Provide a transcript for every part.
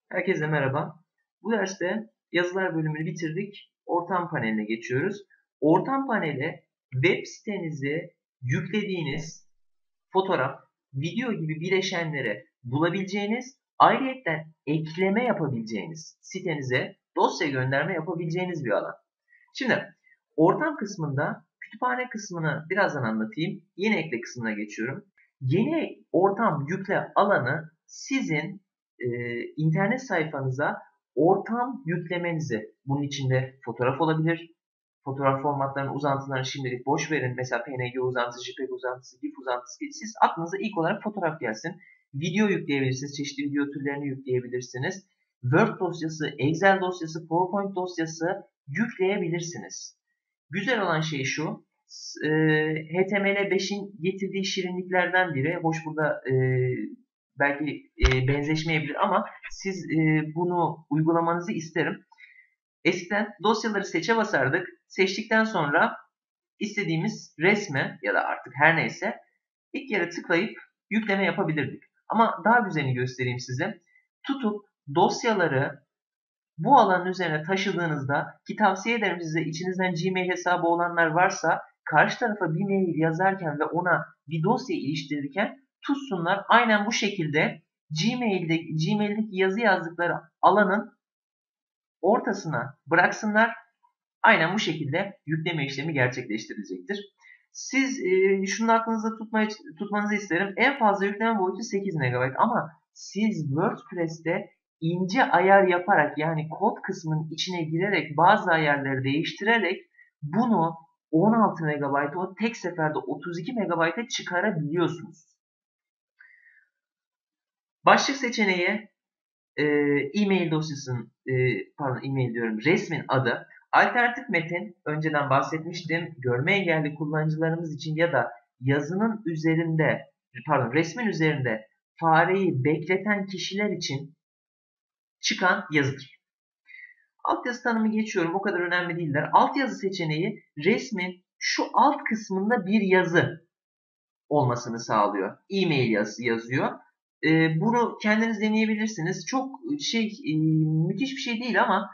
Herkese merhaba. Bu derste yazılar bölümünü bitirdik. Ortam paneline geçiyoruz. Ortam paneli web sitenize yüklediğiniz fotoğraf, video gibi bileşenleri bulabileceğiniz, ayrıyetten ekleme yapabileceğiniz, sitenize dosya gönderme yapabileceğiniz bir alan. Şimdi ortam kısmında kütüphane kısmını birazdan anlatayım. Yeni ekle kısmına geçiyorum. Yeni ortam yükle alanı sizin internet sayfanıza ortam yüklemenizi, bunun içinde fotoğraf olabilir. Fotoğraf formatlarının uzantılarını şimdilik boş verin. Mesela PNG uzantısı, JPEG uzantısı, GIF uzantısı. Siz aklınıza ilk olarak fotoğraf gelsin. Video yükleyebilirsiniz. Çeşitli video türlerini yükleyebilirsiniz. Word dosyası, Excel dosyası, PowerPoint dosyası yükleyebilirsiniz. Güzel olan şey şu. HTML5'in getirdiği şirinliklerden biri. Hoş burada belki benzeşmeyebilir ama siz bunu uygulamanızı isterim. Eskiden dosyaları seçe basardık. Seçtikten sonra istediğimiz resme ya da artık her neyse ilk yere tıklayıp yükleme yapabilirdik. Ama daha güzelini göstereyim size. Tutup dosyaları bu alanın üzerine taşıdığınızda, ki tavsiye ederim size, içinizden Gmail hesabı olanlar varsa karşı tarafa bir mail yazarken ve ona bir dosya iliştirirken tutsunlar. Aynen bu şekilde Gmail'deki yazı yazdıkları alanın ortasına bıraksınlar. Aynen bu şekilde yükleme işlemi gerçekleştirilecektir. Siz şunu aklınızda tutmanızı isterim. En fazla yükleme boyutu 8 MB ama siz WordPress'te ince ayar yaparak, yani kod kısmının içine girerek bazı ayarları değiştirerek bunu 16 MB, o tek seferde 32 MB'a çıkarabiliyorsunuz. Başlık seçeneği e-mail dosyasının, e-mail diyorum, resmin adı. Alternatif metin, önceden bahsetmiştim, görme engelli kullanıcılarımız için ya da yazının üzerinde, resmin üzerinde fareyi bekleten kişiler için çıkan yazıdır. Altyazı tanımı geçiyorum, o kadar önemli değiller. Altyazı seçeneği resmin şu alt kısmında bir yazı olmasını sağlıyor. E-mail yazısı yazıyor. Bunu kendiniz deneyebilirsiniz. Çok müthiş bir şey değil ama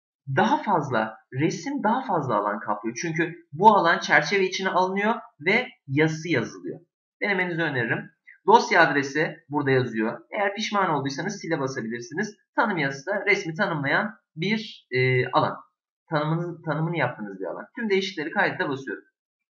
resim daha fazla alan kaplıyor. Çünkü bu alan çerçeve içine alınıyor ve yazısı yazılıyor. Denemenizi öneririm. Dosya adresi burada yazıyor. Eğer pişman olduysanız sile basabilirsiniz. Tanım yazısı da resmi tanımlayan bir alan. Tanımını yaptığınız bir alan. Tüm değişiklikleri kaydete basıyorum.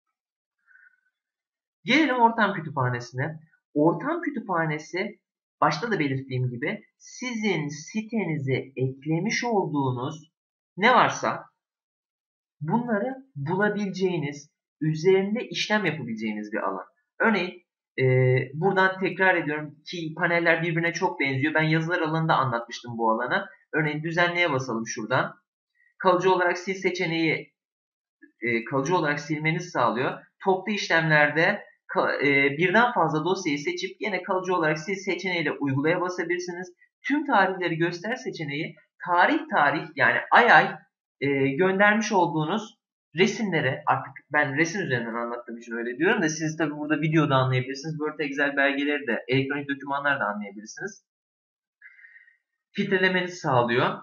Gelelim ortam kütüphanesine. Ortam kütüphanesi, başta da belirttiğim gibi, sizin sitenize eklemiş olduğunuz ne varsa bunları bulabileceğiniz, üzerinde işlem yapabileceğiniz bir alan. Örneğin buradan tekrar ediyorum ki paneller birbirine çok benziyor. Ben yazılar alanında anlatmıştım bu alana. Örneğin düzenleye basalım şuradan. Kalıcı olarak sil seçeneği kalıcı olarak silmenizi sağlıyor. Toplu işlemlerde birden fazla dosyayı seçip yine kalıcı olarak sil seçeneğiyle uygulaya basabilirsiniz. Tüm tarihleri göster seçeneği tarih yani ay göndermiş olduğunuz resimlere, artık ben resim üzerinden anlattığım için öyle diyorum da siz tabi burada videoda anlayabilirsiniz. Word, Excel belgeleri de, elektronik dokümanlar da anlayabilirsiniz. Filtrelemenizi sağlıyor.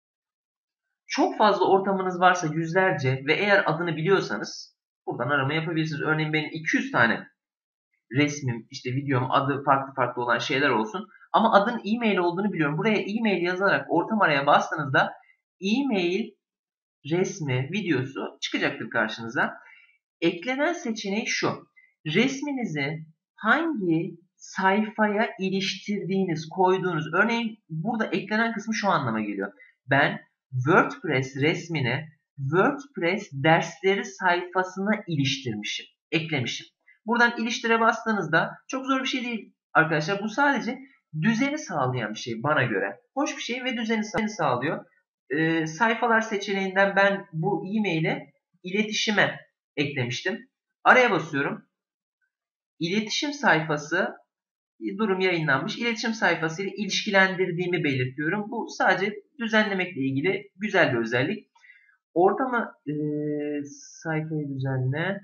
Çok fazla ortamınız varsa, yüzlerce, ve eğer adını biliyorsanız buradan arama yapabilirsiniz. Örneğin benim 200 tane resmim, işte videom, adı farklı farklı olan şeyler olsun. Ama adın e-mail olduğunu biliyorum. Buraya e-mail yazarak ortam araya bastığınızda e-mail resmi, videosu çıkacaktır karşınıza. Eklenen seçeneği şu. Resminizi hangi sayfaya iliştirdiğiniz, koyduğunuz, örneğin burada eklenen kısmı şu anlama geliyor. Ben WordPress resmini WordPress dersleri sayfasına iliştirmişim, eklemişim. Buradan iliştire bastığınızda çok zor bir şey değil arkadaşlar. Bu sadece düzeni sağlayan bir şey bana göre. Hoş bir şey ve düzeni sağlıyor. Sayfalar seçeneğinden ben bu e-maili iletişime eklemiştim. Araya basıyorum. İletişim sayfası, durum yayınlanmış. İletişim sayfası ile ilişkilendirdiğimi belirtiyorum. Bu sadece düzenlemekle ilgili güzel bir özellik. Ortamı sayfayı düzenle.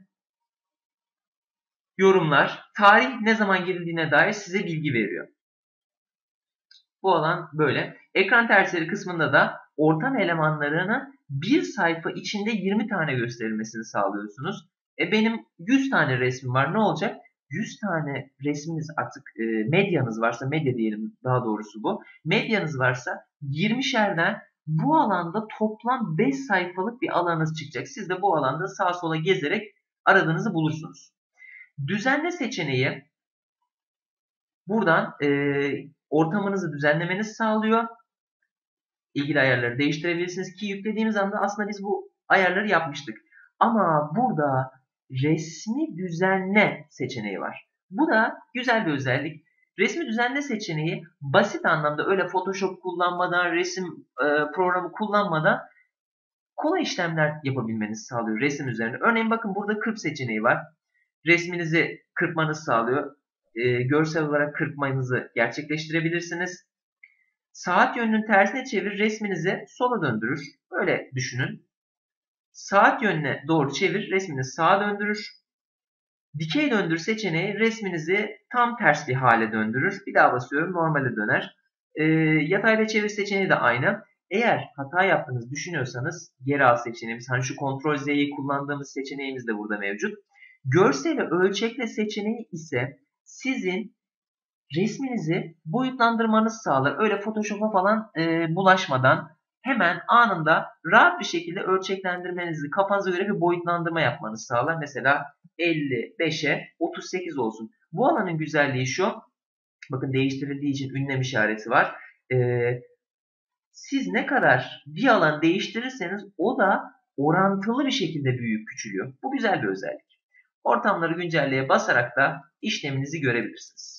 Yorumlar, tarih ne zaman girildiğine dair size bilgi veriyor. Bu alan böyle. Ekran tersleri kısmında da ortam elemanlarını bir sayfa içinde 20 tane gösterilmesini sağlıyorsunuz. Benim 100 tane resmim var. Ne olacak? 100 tane resminiz artık medyanız varsa, medya diyelim daha doğrusu bu. Medyanız varsa 20'şerden bu alanda toplam 5 sayfalık bir alanınız çıkacak. Siz de bu alanda sağa sola gezerek aradığınızı bulursunuz. Düzenle seçeneği buradan ortamınızı düzenlemenizi sağlıyor. İlgili ayarları değiştirebilirsiniz ki yüklediğimiz anda aslında biz bu ayarları yapmıştık. Ama burada resmi düzenle seçeneği var. Bu da güzel bir özellik. Resmi düzenle seçeneği basit anlamda öyle Photoshop kullanmadan, resim programı kullanmadan kolay işlemler yapabilmenizi sağlıyor resim üzerine. Örneğin bakın burada kırp seçeneği var. Resminizi kırpmanızı sağlıyor. Görsel olarak kırpmanızı gerçekleştirebilirsiniz. Saat yönünün tersine çevir, resminizi sola döndürür. Böyle düşünün. Saat yönüne doğru çevir, resminizi sağa döndürür. Dikey döndür seçeneği resminizi tam ters bir hale döndürür. Bir daha basıyorum, normale döner. Yatayla çevir seçeneği de aynı. Eğer hata yaptığınızı düşünüyorsanız geri al seçeneğimiz, hani şu Ctrl Z'yi kullandığımız seçeneğimiz de burada mevcut. Görseli ölçekle seçeneği ise sizin resminizi boyutlandırmanızı sağlar. Öyle Photoshop'a falan bulaşmadan hemen anında rahat bir şekilde ölçeklendirmenizi, kafanıza göre bir boyutlandırma yapmanızı sağlar. Mesela 55'e 38 olsun. Bu alanın güzelliği şu. Bakın değiştirildiği için ünlem işareti var. Siz ne kadar bir alan değiştirirseniz o da orantılı bir şekilde büyüyüp küçülüyor. Bu güzel bir özellik. Ortamları güncelleye basarak da işleminizi görebilirsiniz.